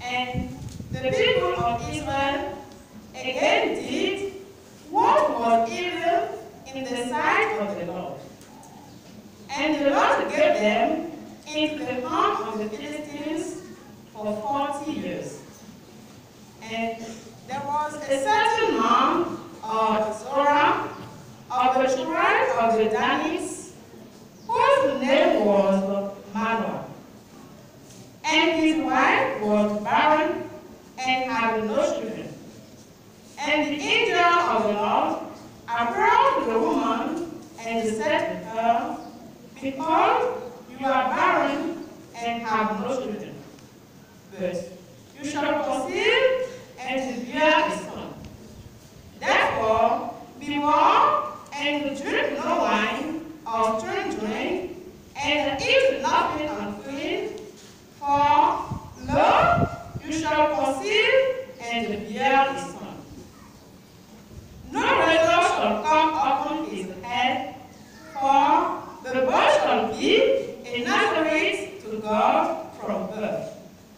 And the people of Israel again did what was evil in the sight of the Lord. And the Lord gave them into the hand of the Philistines for 40 years. And there was a certain man of Zorah, of the tribe of the Danites, whose name was Manoah. And his wife was barren and had no children. And the angel of the Lord approached the woman and said to her, "Behold, you are barren and have no children. But you shall conceive and bear a son. Therefore, be warned and drink no wine or strong drink, and eat nothing unclean, for lo, you shall conceive and bear a son. No razor shall come upon his head, for the boy shall be a Nazarite to God from birth.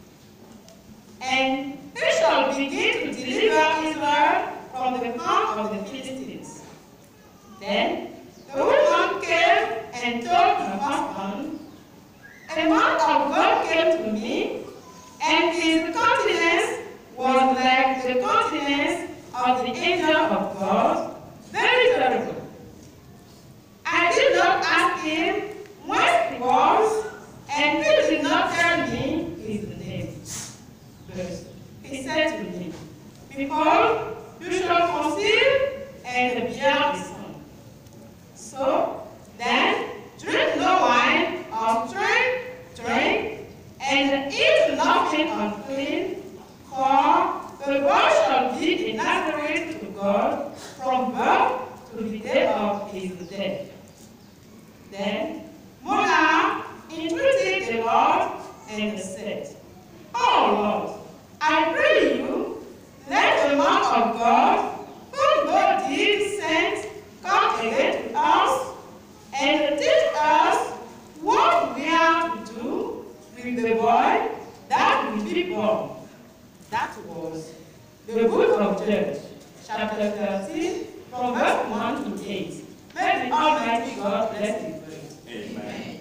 And he shall begin to deliver Israel from the hand of the Philistines." Then the woman came and told her husband, "A man of God came to me, and his countenance was like the countenance of the angel of God, very terrible. I did not ask him whence he was, and he did not tell me his name. But he said to me, Behold, you shall conceive and bear a son. So then drink no wine or drink, and eat nothing unclean, for the boy shall be a Nazarite to God from birth to the day of his death." Then Manoah entreated the Lord and said, "Oh Lord, I pray you, let the man of God, whom God did send, come again to us, and teach us what we are to do with the boy that will be born." That was the book of Judges, chapter 13, from verse 1 to 8. May the Almighty God bless his word. Amen.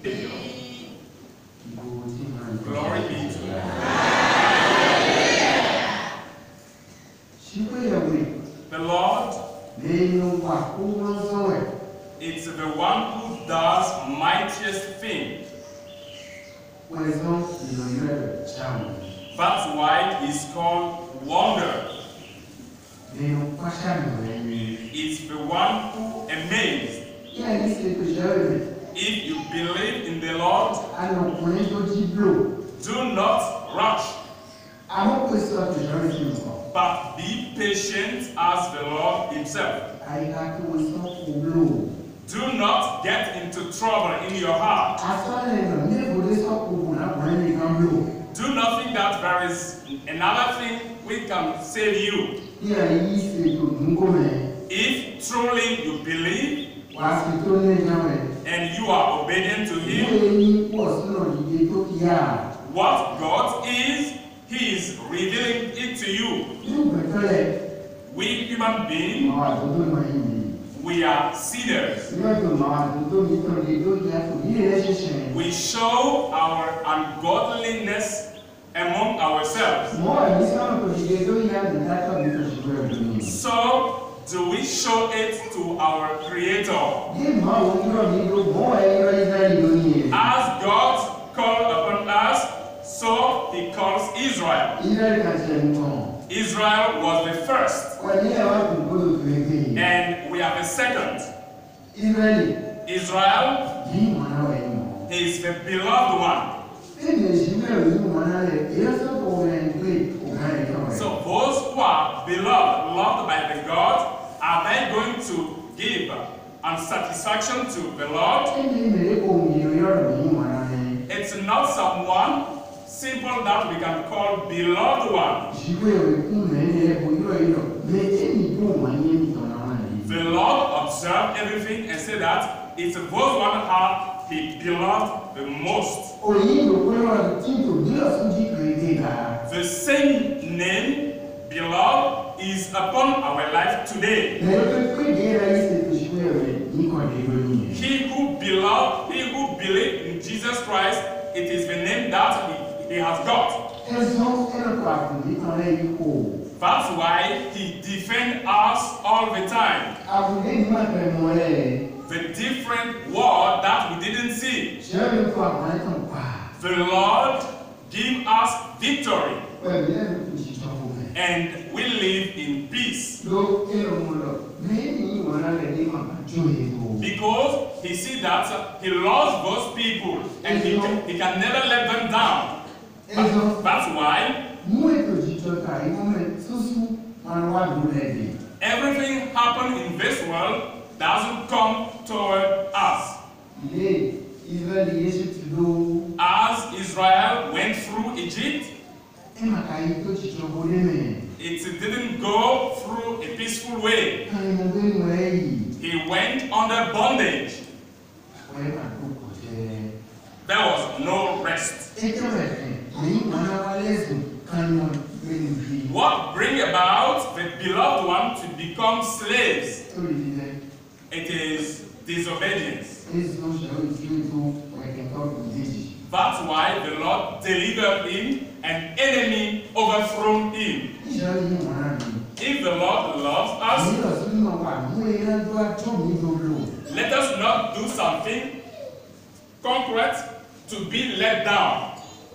Glory be to God. The Lord, it's the one who does mightiest things. That's why he's called Wonder. It's the one who amazed. If you believe in the Lord, do not rush, but be patient as the Lord himself. Do not get into trouble in your heart. Do not think that there is another thing which can save you. If truly you believe and you are obedient to him, what God is, he is revealing it to you. We human beings, we are sinners. We show our ungodliness among ourselves. So, do we show it to our Creator? As God called upon us, so he calls Israel. Israel was the first, and we are the second. Israel is the beloved one. So those who are beloved, loved by the God, are they going to give unsatisfaction to the Lord? It's not someone simple that we can call beloved one. The Lord observed everything and said that it's those one heart he beloved the most. The same name, beloved, is upon our life today. He who believes in Jesus Christ, it is the name that he has got. That's why he defends us all the time. The different word that we didn't see. The Lord give us victory. And we live in peace. Because he sees that he loves those people and he can never let them down. That's why everything happened in this world doesn't come toward us. As Israel went through Egypt, it didn't go through a peaceful way. He went under bondage. There was no rest. What brings about the beloved one to become slaves? It is disobedience. That's why the Lord delivered him, an enemy overthrown him. If the Lord loves us, let us not do something concrete to be let down.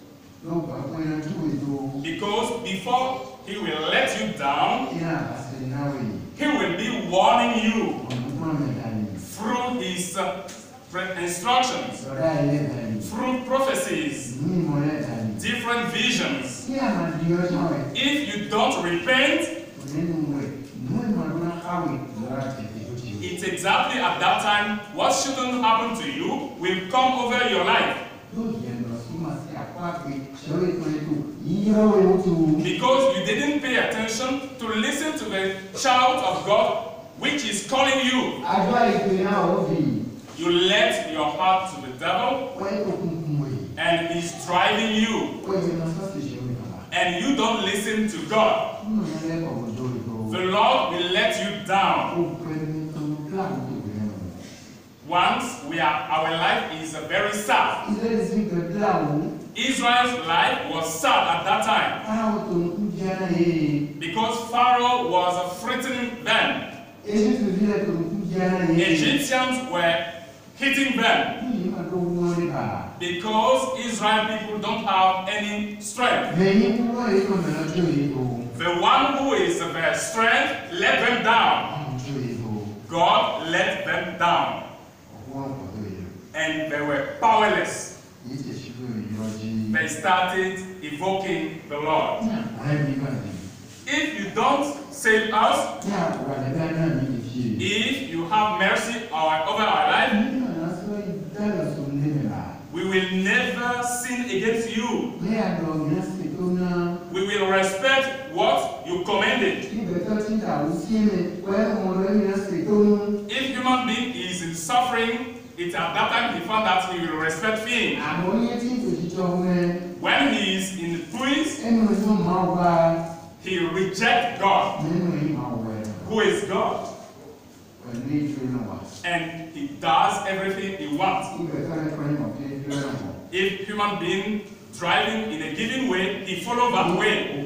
Because before he will let you down, he will be warning you through his instructions, through prophecies, different visions. If you don't repent, it's exactly at that time what shouldn't happen to you will come over your life. Because you didn't pay attention to listen to the shout of God which is calling you. You let your heart to the devil and he's driving you. And you don't listen to God. The Lord will let you down. Once our life is very sad. Israel's life was sad at that time. Because Pharaoh was threatening them. Egyptians were hitting them. Because Israel people don't have any strength. The one who is their strength let them down. God let them down. And they were powerless. They started evoking the Lord. If you don't save us, if you have mercy over our life, we will never sin against you. We will respect what you commanded. If human being is in suffering, it's at that time he found that he will respect him. When he is in peace, he rejects God, who is God. And he does everything he wants. If human being driving in a given way, he follows that way.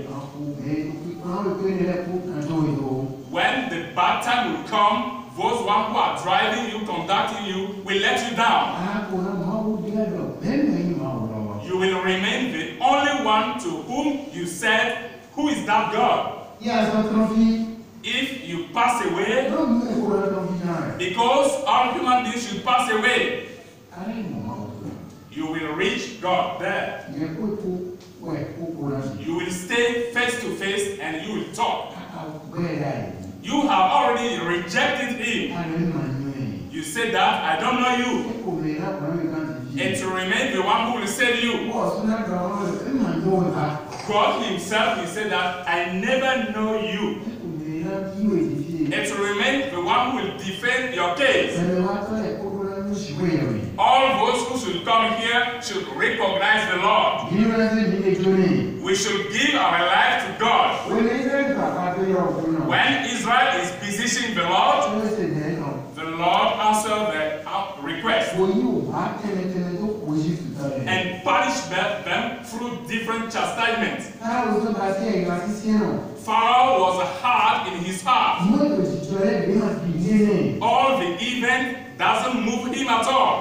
When the bad time will come, those one who are driving you, conducting you, will let you down. You will remain the only one to whom you said, who is that God? If you pass away, because all human beings should pass away, you will reach God there. You will stay face to face and you will talk. You have already rejected him. You said that, I don't know you. And to remain the one who will save you. God himself, he said that, I never know you. And to remain the one who will defend your case. All those who should come here should recognize the Lord. We should give our life to God. When Israel is beseeching the Lord answers the request and punish them through different chastisements. Pharaoh was hard in his heart. All the event doesn't move him at all.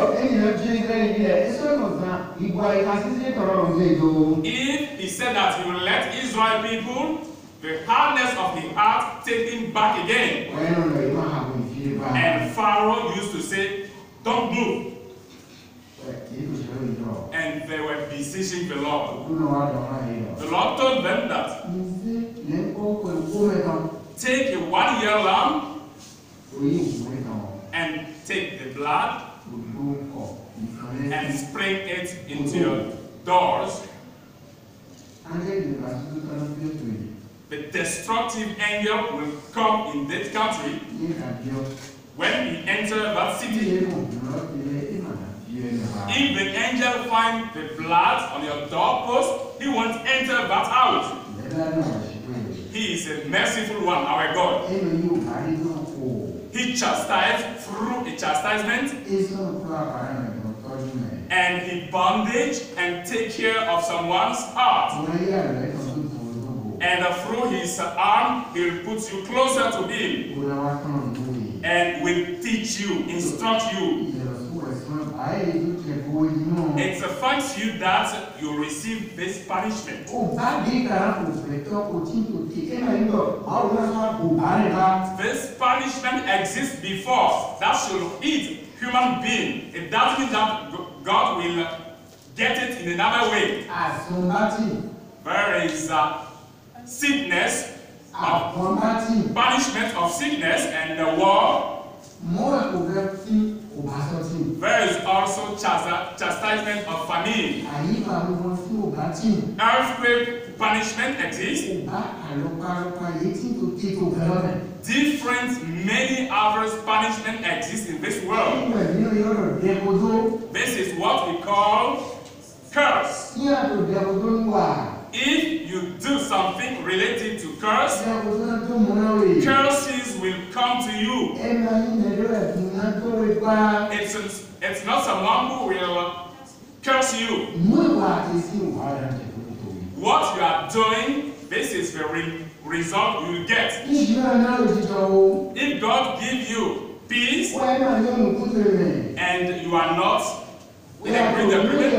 If he said that he will let Israel people, the hardness of the heart take him back again. And Pharaoh used to say, don't move. And they were beseeching the Lord. The Lord told them that take a 1-year lamb and take the blood and sprinkle it into your doors. The destructive angel will come in that country. When he enters that city, if the angel finds the blood on your doorpost, he won't enter that house. He is a merciful one, our God. He chastised through a chastisement, and he bandage and take care of someone's heart. And through his arm, he will put you closer to him and will teach you, instruct you. It's thanks to you that you receive this punishment. This punishment exists before that should hit human being. It doesn't mean that God will get it in another way. There is sickness, punishment of sickness and the war. There is also chastisement of famine. Earthquake punishment exists. Different, many others punishment exist in this world. This is what we call curse. If you do something related to curse, curses will come to you. It's not someone who will curse you. What you are doing, this is the result you will get. If God gives you peace and you are not in agreement,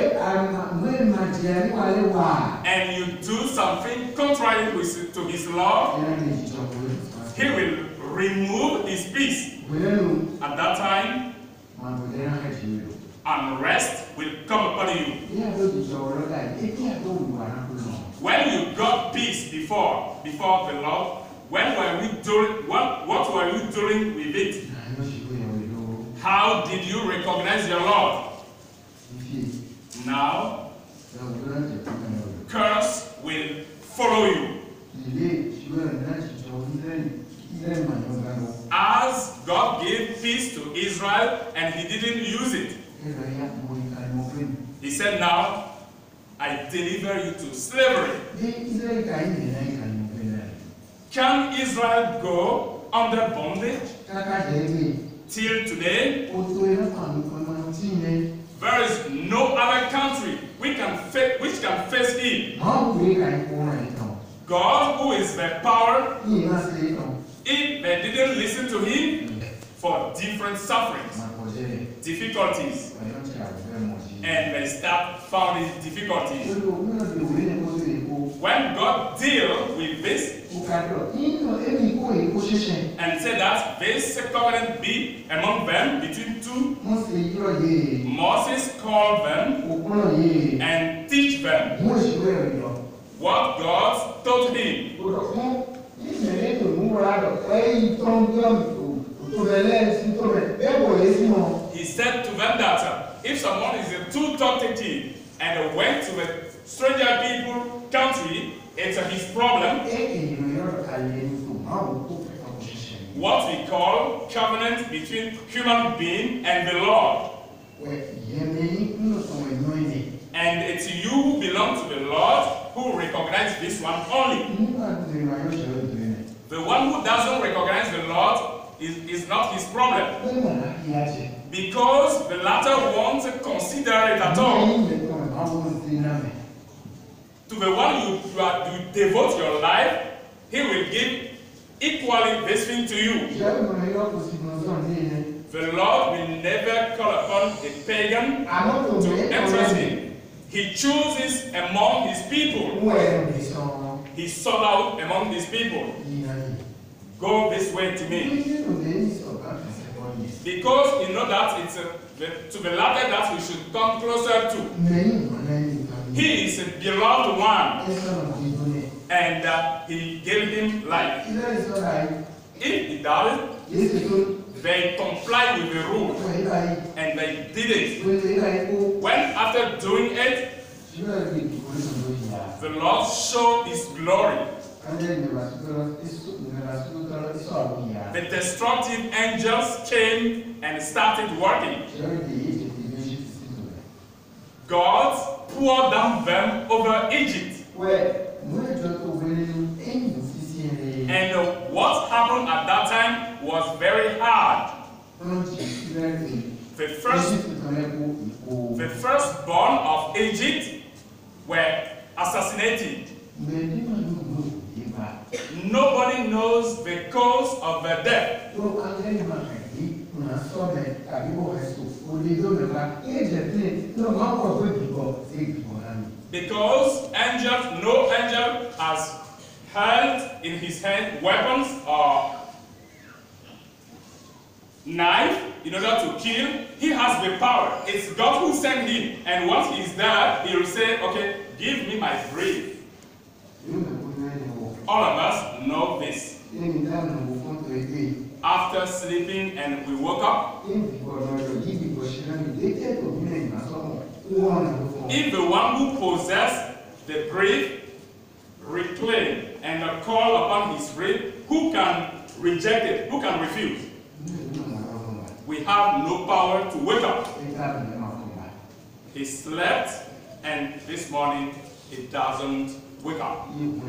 and you do something contrary to his law, he will remove his peace. At that time, unrest will come upon you. When you got peace before the Lord, what were you doing with it? How did you recognize your Lord? Now, curse will follow you. As God gave peace to Israel and he didn't use it, he said, now, I deliver you to slavery. Can Israel go under bondage till today? There is no other country which can face him. God, who is the power, if they didn't listen to him for different sufferings, difficulties, and they start finding difficulties. When God deals with this and said that this covenant be among them between two, Moses called them and teach them what God told him. He said to them that if someone is too talkative and went to a stranger people country, it's his problem. what we call covenant between human being and the Lord. And it's you who belong to the Lord who recognize this one only. The one who doesn't recognize the Lord is not his problem. Because the latter won't consider it at all. To the one you devote your life, he will give equally this thing to you. The Lord will never call upon a pagan to interest him. He chooses among his people. He sought out among his people. Go this way to me. Because you know that it's to the latter that we should come closer to. He is a beloved one. And he gave him life. If he does it, they complied with the rule. And they did it. When after doing it, the Lord showed his glory. The destructive angels came and started working. God poured down them over Egypt. And what happened at that time was very hard. The firstborn of Egypt were assassinated. Nobody knows the cause of their death. Because no angel has held in his hand weapons or knife in order to kill. He has the power. It's God who sent him. And once he's there, he will say, okay, give me my breath. All of us know this. After sleeping and we woke up, if the one who possessed the breath reclaim and call upon his breath, who can reject it? Who can refuse? We have no power to wake up. He slept, and this morning he doesn't wake up.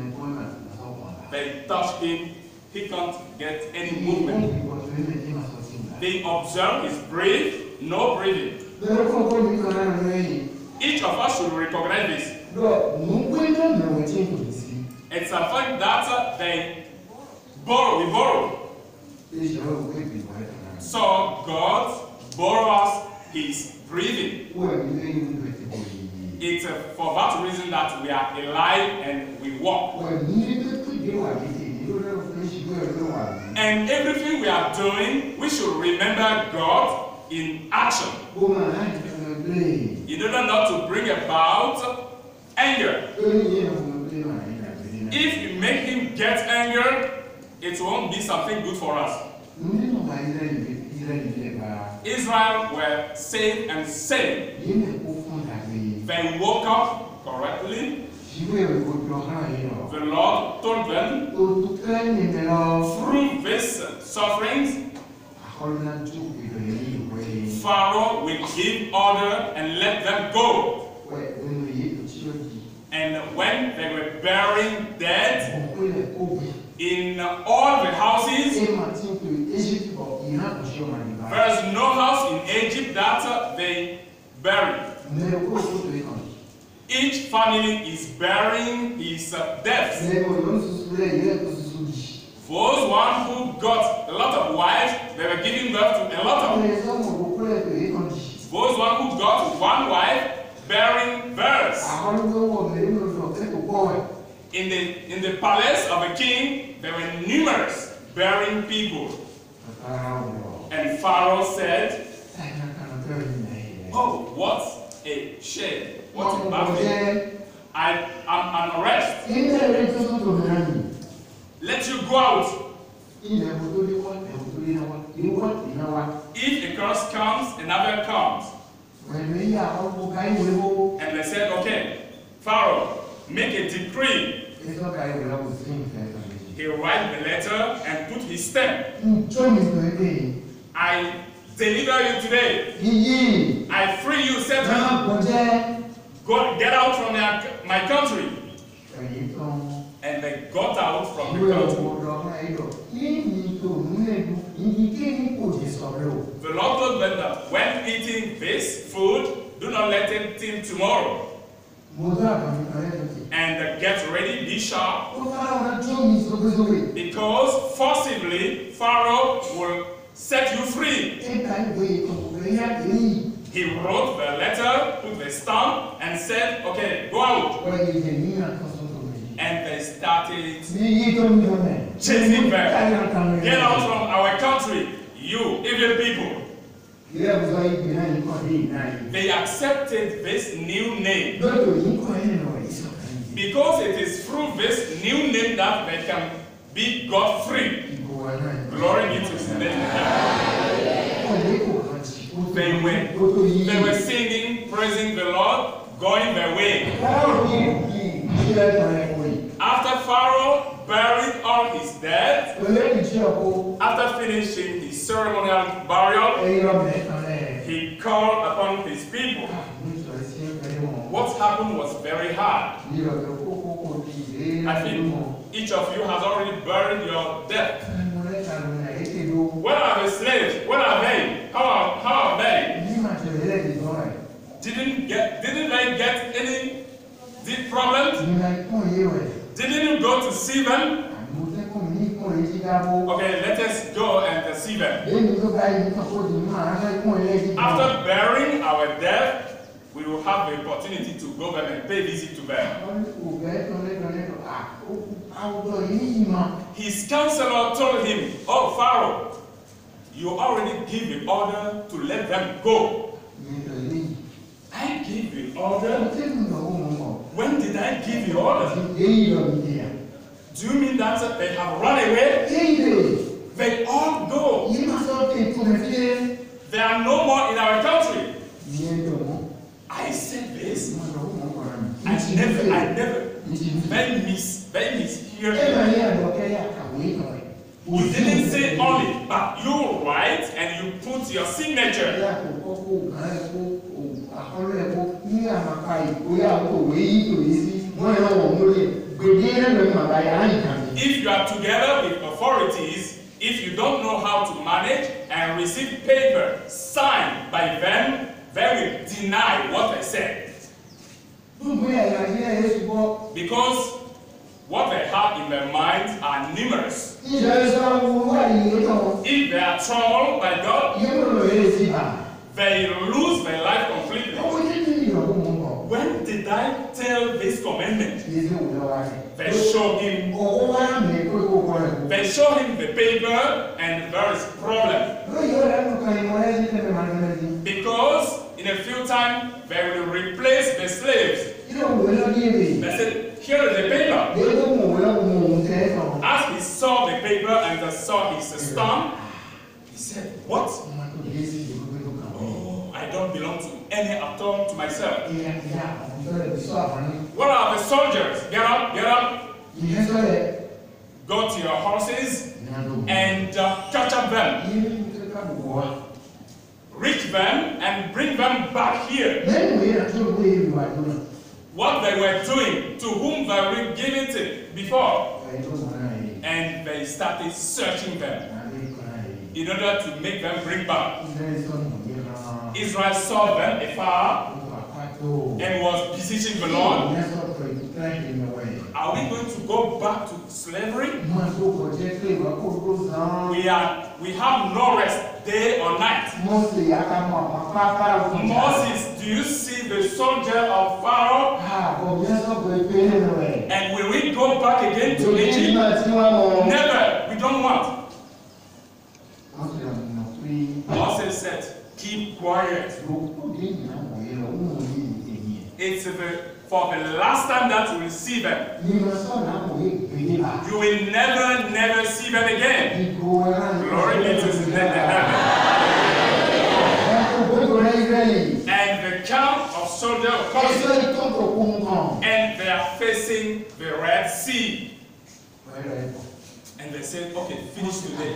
They touch him, he can't get any movement. They observe his breath, no breathing. Each of us should recognize this. It's a fact that we borrow. So God borrows his breathing. It's for that reason that we are alive and we walk. And everything we are doing, we should remember God in action. In order not to bring about anger. If you make him get anger, it won't be something good for us. Israel were saved and saved. They woke up correctly. The Lord told them through these sufferings, Pharaoh will give order and let them go. And when they were burying dead in all the houses, there is no house in Egypt that they buried. Each family is burying his deaths. Those one who got a lot of wives, they were giving birth to a lot of. Those one who got one wife, bearing births. In the palace of a king, there were numerous bearing people. And Pharaoh said, "Oh, what a shame! What a bad thing! I'm an arrest. Let you go out. If a curse comes, another comes." And they said, "Okay, Pharaoh, make a decree." He he write the letter and put his stamp. I deliver you today. I free you, set you. Go, get out from my country. And they got out from the country. The Lord told them that when eating this food, do not let it till tomorrow. And get ready, be sharp. Because forcibly, Pharaoh will set you free. He wrote the letter, put the stamp, and said, okay, go out. And they started chasing them. Get out from our country, you evil people. They accepted this new name. Because it is through this new name that they can be God free. Glory be to His name. They were singing, praising the Lord, going their way. After Pharaoh buried all his dead, after finishing his ceremonial burial, he called upon his people. What happened was very hard. I think each of you has already buried your dead. Where are the slaves? Where are they? How are they? Didn't they get any deep problems? Didn't you go to see them? Okay, let us go and see them. After burying our dead, we will have the opportunity to go back and pay visit to them. His counselor told him, oh Pharaoh, you already gave the order to let them go. I gave the order? When did I give the order? Do you mean that they have run away? They all go. They are no more in our country. I said this. I never. They mishear. You didn't say only, but you write and you put your signature. If you are together with authorities, if you don't know how to manage and receive paper signed by them, they will deny what they said. Because what they have in their minds are numerous. If they are troubled by God, they lose their life completely. When did I tell this commandment? They show him the paper and there is problem. Because in a few time they will replace the slaves. They said, here is the paper. As he saw the paper and saw his stamp, he said, what? Oh, I don't belong to any at all to myself. What are the soldiers? Get up, get up. Go to your horses and catch up them. Reach them and bring them back here. What they were doing, to whom they were giving it before. And they started searching them in order to make them bring back. Israel saw them afar and was beseeching the Lord. Are we going to go back to slavery? We have no rest day or night. Moses, do you see the soldier of Pharaoh? And will we go back again to Egypt? Never. We don't want. Moses said, keep quiet. It's for the last time that you will see them. You will never see them again. Glory be to the heaven. And the camp of soldiers comes, and they are facing the Red Sea. And they said, okay, finish today.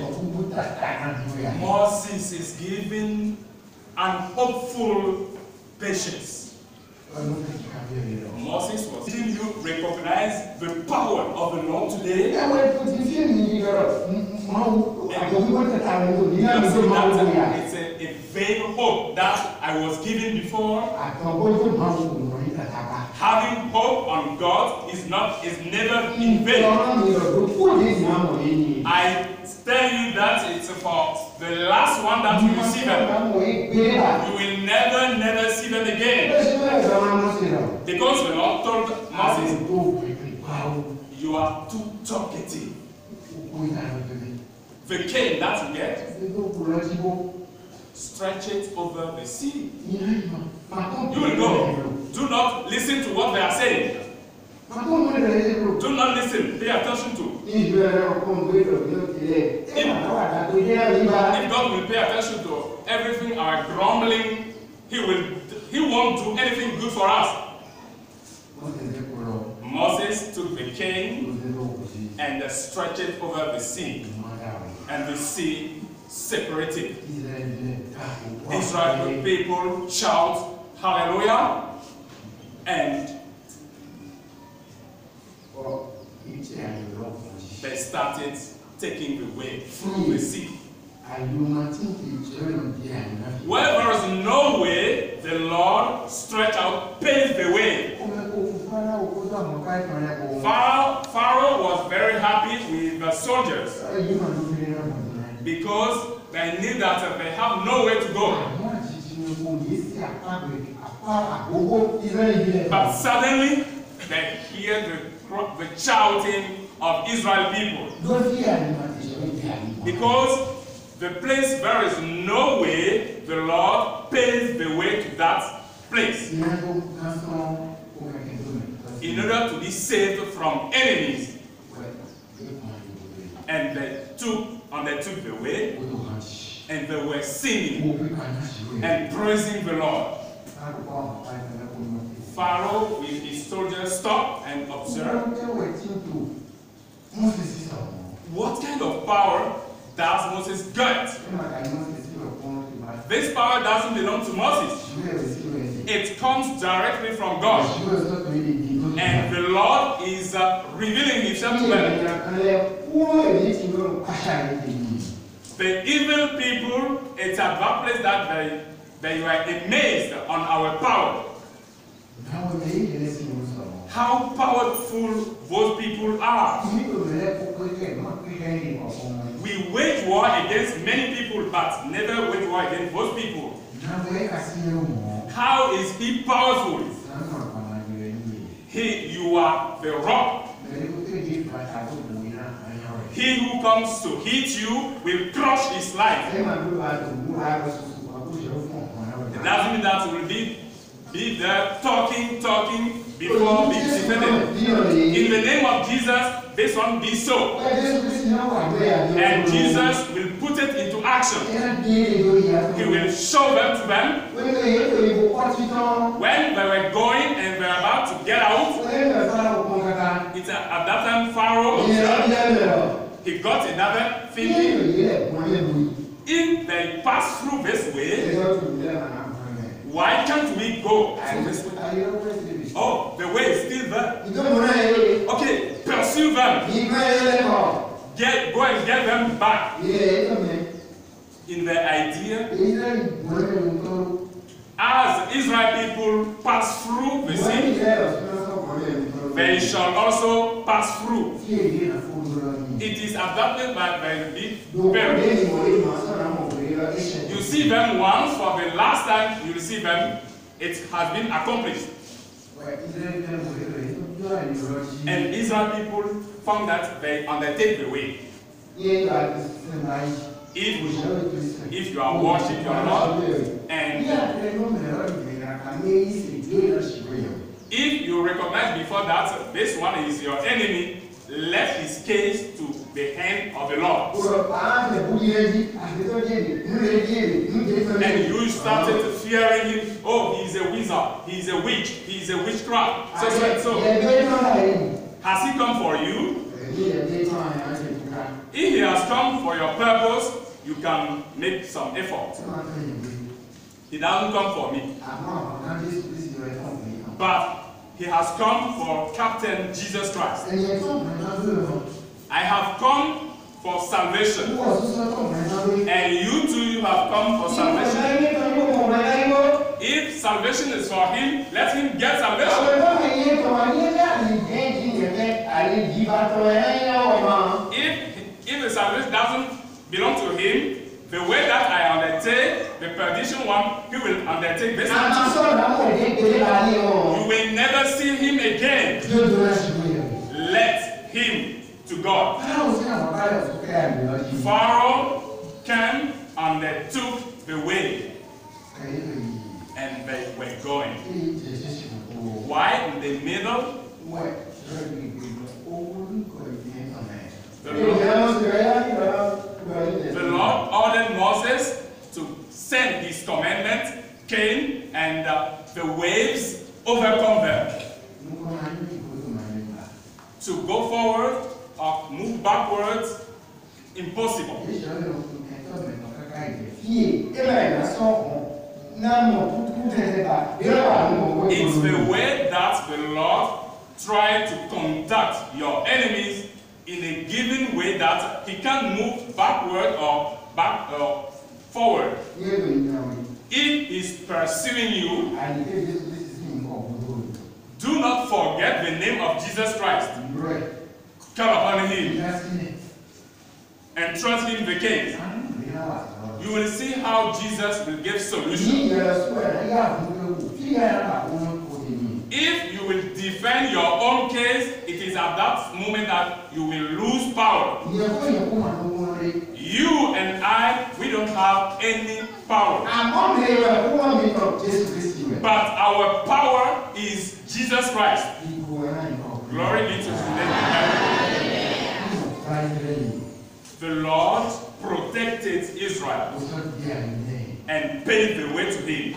Moses is giving an hopeful patience. Moses was letting you recognize the power of the Lord today. It's a vain hope that I was given before. Having hope on God is never in vain. I tell you that it's for the last one that you will see them. You will never see them again. Because the Lord told Moses, you are too talkative. The cane that you get, stretch it over the sea. You will go. Do not listen to what they are saying. Do not listen. Pay attention to. If God will pay attention to everything our grumbling, He won't do anything good for us. Moses took the cane and stretched it over the sea, and the sea separated. Israel people shout hallelujah, and they started taking the way through the sea. Where there is no way, the Lord stretched out, paved the way. Pharaoh was very happy with the soldiers because they knew that they have nowhere to go. But suddenly, they hear the shouting of Israel people. Because the place where there is no way, the Lord paved the way to that place in order to be saved from enemies. And they took the way, and they were singing and praising the Lord. Pharaoh with his soldiers stopped and observed. What kind of power does Moses get? This power doesn't belong to Moses. It comes directly from God. And the Lord is revealing himself to them. The evil people, it's at that place that they were amazed on our power. How powerful those people are. We wage war against many people, but never wage war against those people. How is he powerful? You are the rock. He who comes to hit you will crush his life. It doesn't mean that we will be there talking before being defeated. In the name of Jesus, this one be so. And Jesus will put it into action. He will show them to them. When they were going and they were about to get out, it's at that time Pharaoh, he got another feeling. If they pass through this way, why can't we go through this way? Oh, the way is still there. Okay, pursue them. Go and get them back. In the idea, as Israel people pass through the sea, they shall also pass through. It is adopted by the big parents. You see them once, for the last time you see them, it has been accomplished. And Israel people found that they undertake the way. If you are worshiping your Lord, and if you recognize before that this one is your enemy, left his case to the hand of the Lord. And you started fearing him. Oh, he's a wizard, he's a witch, he's a witchcraft. So. Has he come for you? If he has come for your purpose, you can make some effort. He doesn't come for me. But he has come for Captain Jesus Christ. I have come for salvation. And you too, you have come for salvation. If salvation is for him, let him get salvation. If the salvation doesn't belong to him, the way that I undertake, the perdition one, he will undertake this one. You will never see him again. Let him to God. Pharaoh came and they took the way. And they were going. Why in the middle? The Lord ordered Moses to send his commandment, came, and the waves overcome them. To go forward or move backwards, impossible. It's the way that the Lord tried to conduct your enemies in a given way that he can't move backward or forward. If he's pursuing you, do not forget the name of Jesus Christ. Call upon him and trust him the case. You will see how Jesus will give solution. If you will defend your own case, it is at that moment that you will lose power. You and I, we don't have any power. But our power is Jesus Christ. Glory be to his name. The Lord protected Israel and paved the way to him.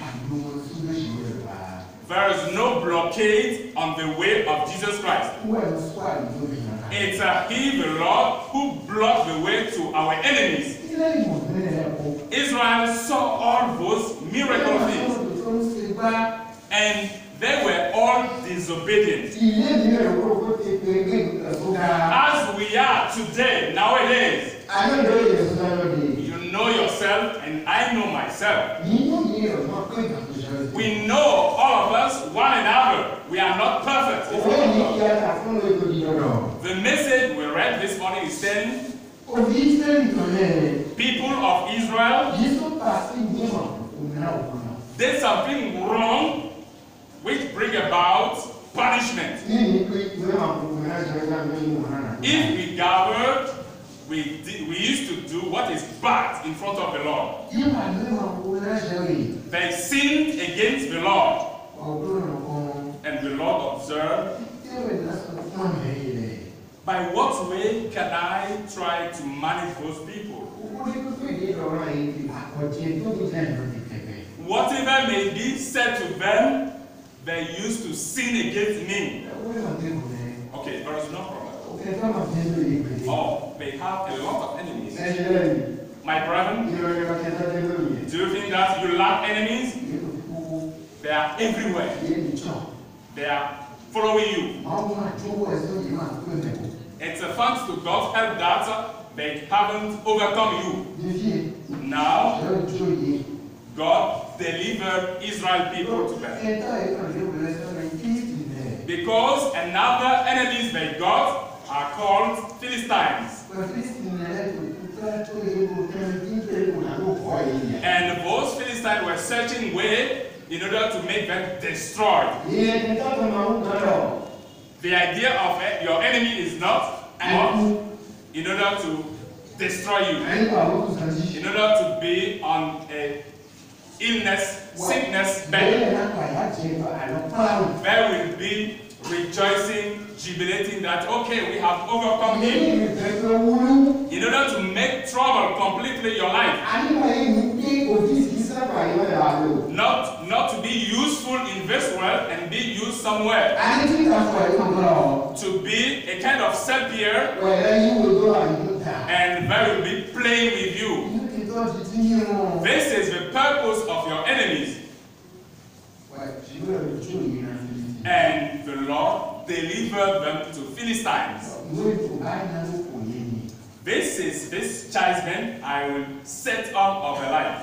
There is no blockade on the way of Jesus Christ. It's he, the Lord, who blocked the way to our enemies. Israel saw all those miracle things, and they were all disobedient. As we are today, nowadays, you know yourself and I know myself. We know, all of us, one another, we are not perfect. The message we read this morning is saying, people of Israel did something wrong which bring about punishment. If we gathered, we used to do what is bad in front of the Lord. They sinned against the Lord. And the Lord observed, by what way can I try to manage those people? Whatever may be said to them, they used to sin against me. Okay, there is no problem. Oh, they have a lot of enemies. My brethren, do you think that you lack enemies? They are everywhere. They are following you. It's a thanks to God's help that they haven't overcome you. Now, God delivered Israel people to them. Because another enemies they got are called Philistines. And those Philistines were searching way in order to make them destroyed. The idea of your enemy is not in order to destroy you, in order to be on a illness, sickness bed. There will be rejoicing, jubilating that, okay, we have overcome him. In order to make trouble completely your life. Not not to be useful in this world and be used somewhere. To be a kind of savior and they will be playing with you. This is the purpose of your enemies. And the Lord delivered them to Philistines. This is this chastisement I will set up of their life.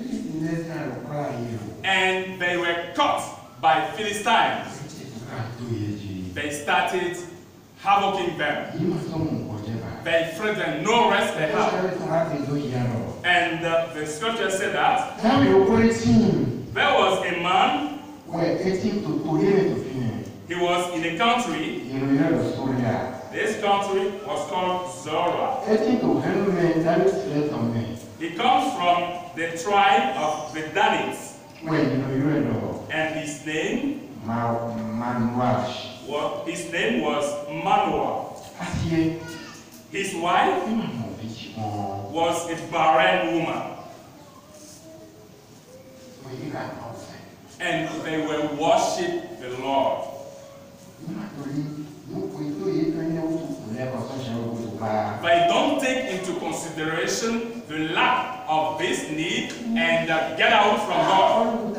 And they were caught by Philistines. They started havocing them. They fled them, no rest they had. And the scripture said that there was a man. He was in a country. This country was called Zorah. He comes from the tribe of the Danites. And his name was Manoah. His wife was a barren woman. And they will worship the Lord. They don't take into consideration the lack of this need and get out from God.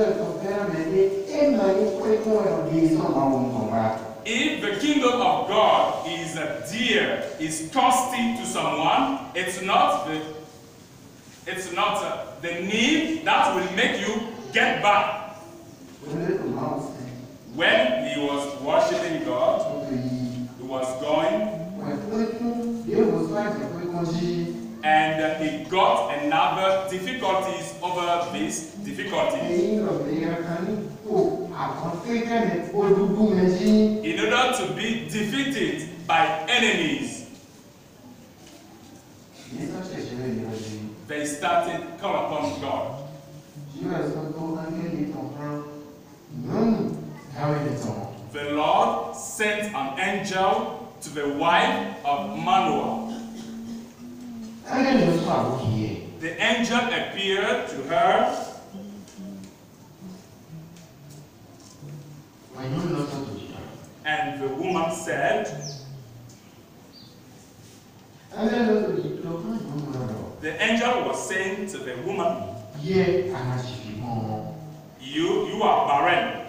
If the kingdom of God is dear, is costly to someone, it's not the need that will make you get back. When he was worshiping God, he was going, and he got another difficulties over this difficulty. In order to be defeated by enemies, they started calling upon God. The Lord sent an angel to the wife of Manoah. The angel appeared to her. And the woman said, the angel was saying to the woman, you are barren.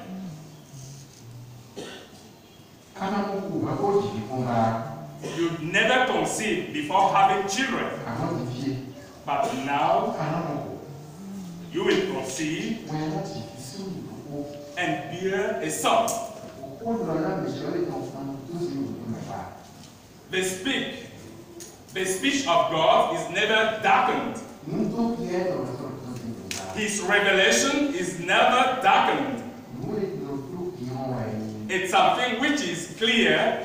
You've never conceived before having children. But now you will conceive and bear a son. The speech of God is never darkened. His revelation is never darkened. It's something which is clear.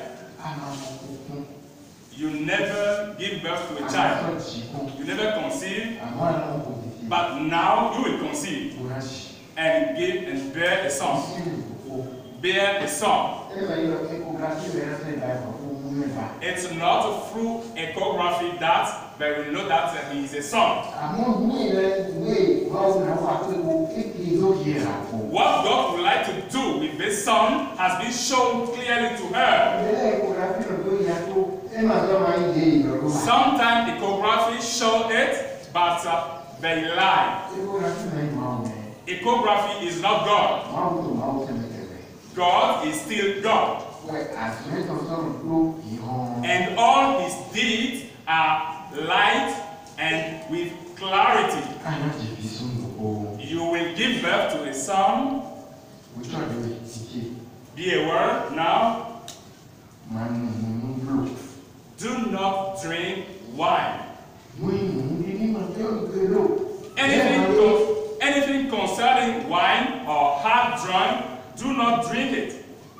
You never give birth to a child. You never conceive. But now you will conceive and give and bear a son. Bear a son. It's not through echography that they will know that he is a son. What God would like to do with this son has been shown clearly to her. Sometimes echography show it, but they lie. Echography is not God. God is still God. And all his deeds are light and with clarity. You will give birth to a son. Be aware now. Do not drink wine. Anything concerning wine or hard drink, do not drink it.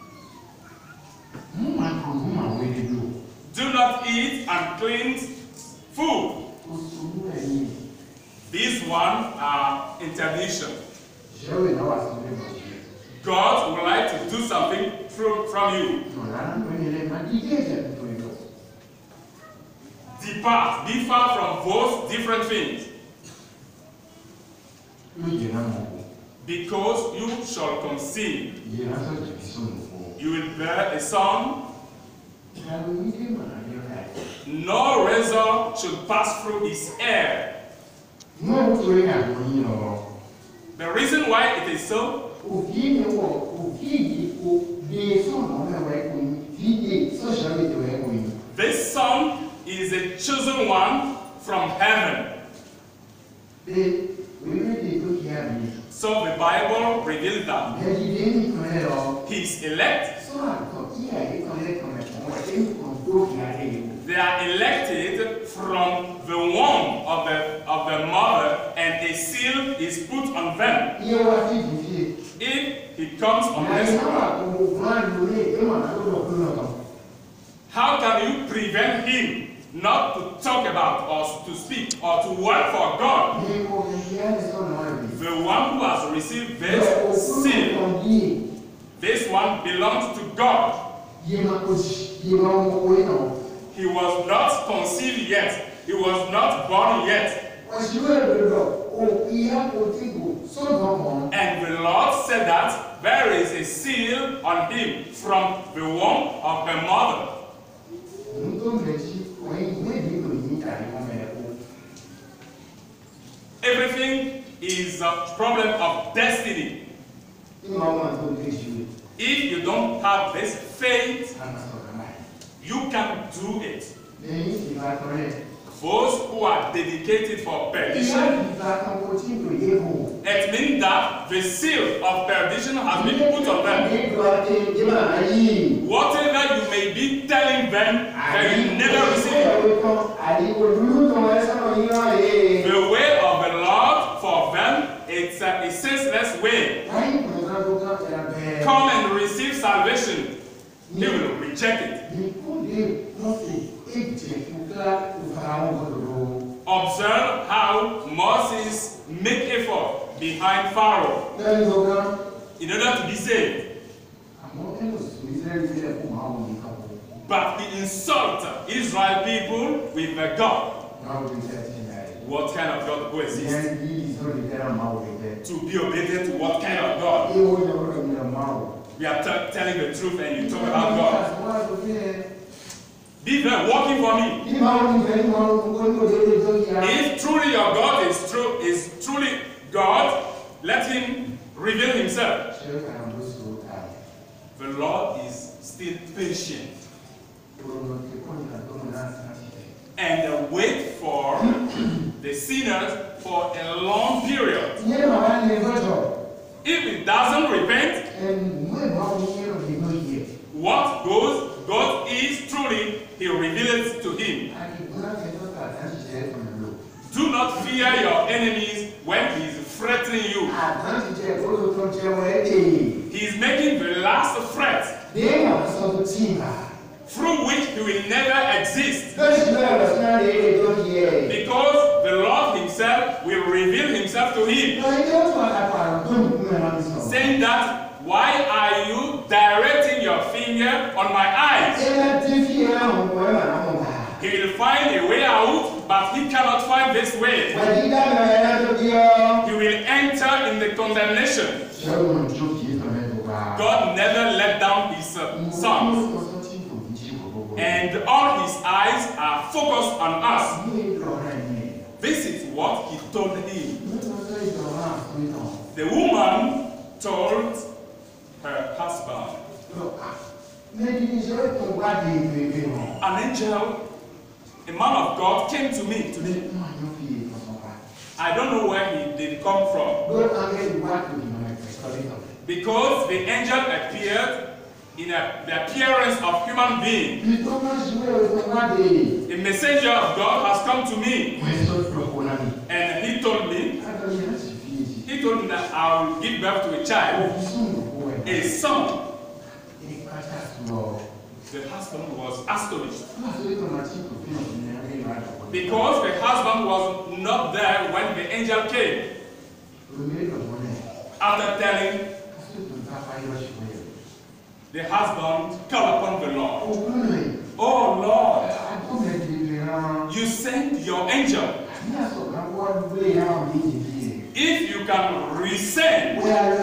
Do not eat unclean food. These ones are interdiction. God would like to do something from you. Depart, be far from both different things. because you shall conceive. You will bear a son. No razor should pass through his hair. The reason why it is so, this son is a chosen one from heaven. So the Bible reveals that he's elect. They are elected from the womb of the mother, and a seal is put on them. If he comes on this earth, how can you prevent him not to talk about or to speak or to work for God? The one who has received this seal, this one belongs to God. He was not conceived yet. He was not born yet. And the Lord said that there is a seal on him from the womb of the mother. Everything is a problem of destiny. If you don't have this faith, you can do it. Those who are dedicated for perdition, it means that the seal of perdition has been put on them. Whatever you may be telling them, they will never receive it. The way of the Lord for them, it's a senseless way. Come and receive salvation. He will reject it. Observe how Moses made effort behind Pharaoh in order to be saved. But he insulted Israel people with a God. What kind of God who exists? To be obedient to what kind of God? We are telling the truth and you talk about God. Be there working for me. If truly your God is truly God, let him reveal himself. The Lord is still patient and wait for the sinners for a long period. If it doesn't repent, what God is truly, he reveals to him. Do not fear your enemies when he is threatening you. He is making the last threat through which he will never exist. Because the Lord himself will reveal himself to him. Saying that, why are you directing your finger on my eyes? He will find a way out, but he cannot find this way. He will enter in the condemnation. God never let down his sons. And all his eyes are focused on us. This is what he told him. The woman told her husband. An angel, a man of God, came to me today. I don't know where he did come from. Because the angel appeared in the appearance of human being. A messenger of God has come to me. And he told me that I will give birth to a child, a son. The husband was astonished. Because the husband was not there when the angel came. After telling, the husband called upon the Lord. Oh Lord, you sent your angel if you can resend,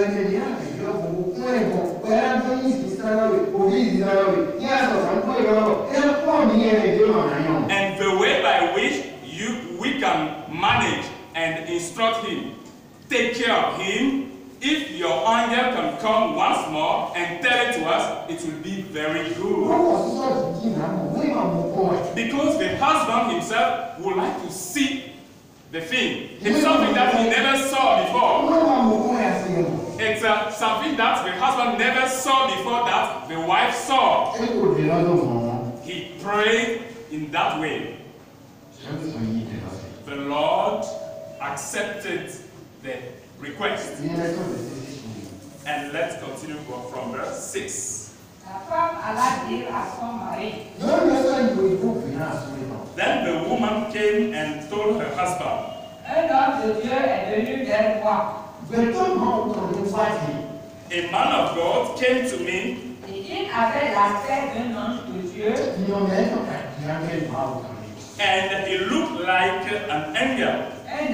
and the way by which we can manage and instruct him, take care of him, if your angel can come once more and tell it to us, it will be very good. Because the husband himself would like to see the thing. It's something that he never saw before. It's something that the husband never saw before that the wife saw. He prayed in that way. The Lord accepted the request. And let's continue from verse 6. Then the woman came and told her husband, a man of God came to me, and he looked like an angel.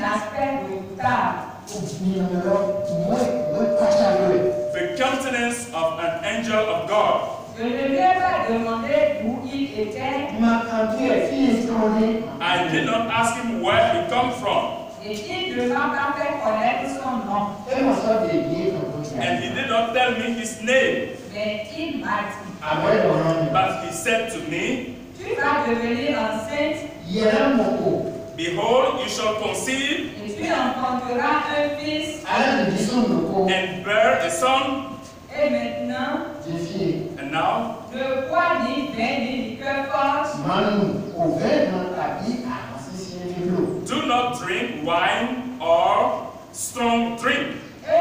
The countenance of an angel of God. I did not ask him where he come from. And he did not tell me his name. But he said to me, behold, you shall conceive and bear a son. And now, do not drink wine or strong drink.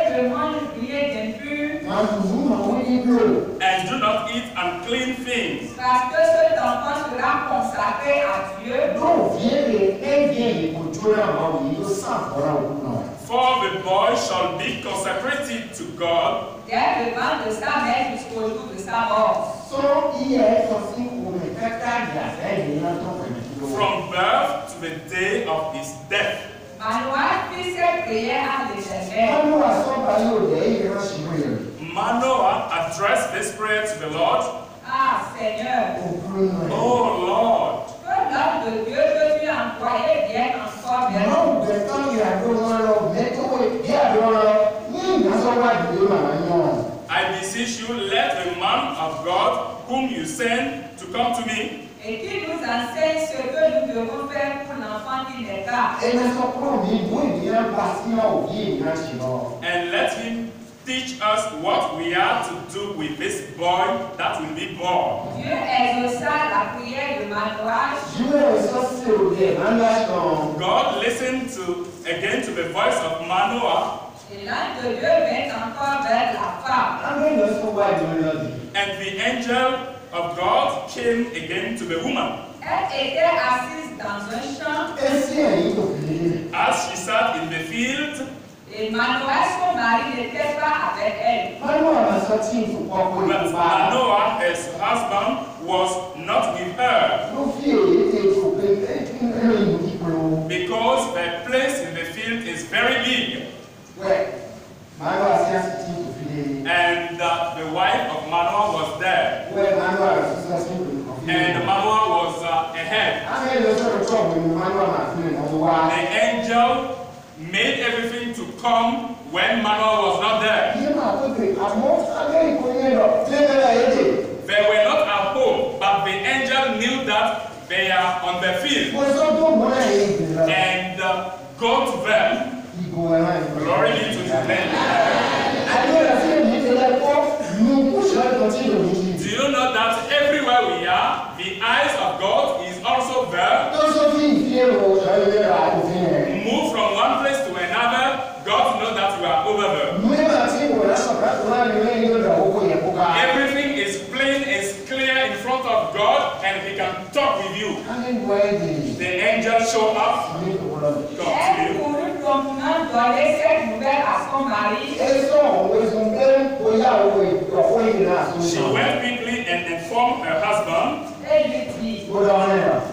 And do not eat unclean things. For the boy shall be consecrated to God from birth to the day of his death. Manoah addressed this prayer to the Lord. Oh Lord, I beseech you, let the man of God whom you send to come to me, and let him teach us what we are to do with this boy that will be born. God listened again to the voice of Manoah. And the angel of God came again to the woman. As she sat in the field, but Manoah, his husband, was not with her, because the place in the field is very big. And the wife of Manoah was there. And Manoah was ahead. The angel made everything to come when Manoah was not there. They were not at home, but the angel knew that they are on the field. And go to them. Glory be to his name. Do you know that everywhere we are, the eyes of God is also there? Move from one place to another, God knows that you are over there. Everything is plain, is clear in front of God, and He can talk with you. The angel show up, talk to you. She went quickly and informed her husband.